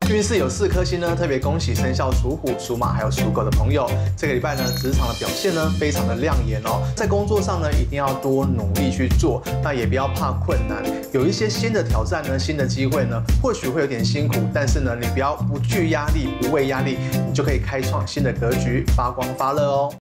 运势有4颗星呢，特别恭喜生肖属虎、属马还有属狗的朋友。这个礼拜呢，职场的表现呢非常的亮眼哦。在工作上呢，一定要多努力去做，那也不要怕困难。有一些新的挑战呢，新的机会呢，或许会有点辛苦，但是呢，你不要不惧压力，不畏压力，你就可以开创新的格局，发光发热哦。